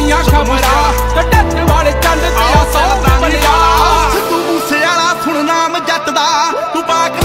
ਦੀਆਂ ਖਬਰਾਂ ਕੱਢਣ ਵਾਲੇ ਚੰਦ ਤੇ ਆ ਸੌ ਬਣਿਆ। ਸਿੱਧੂ ਮੂਸੇਵਾਲਾ ਸੁਣ ਨਾਮ ਜੱਟ ਦਾ, ਤੂੰ ਪਾਕ